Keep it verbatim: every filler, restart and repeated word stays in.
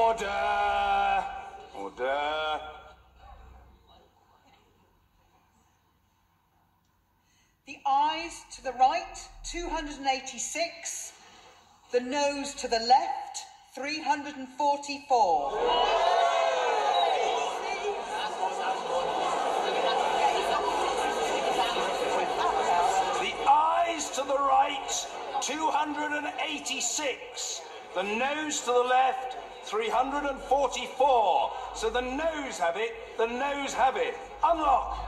Order! Order! The ayes to the right, two hundred eighty-six. The noes to the left, three hundred forty-four. The ayes to the right, two hundred eighty-six. The noes to the left, three hundred forty-four. So the noes have it, the noes have it. Unlock!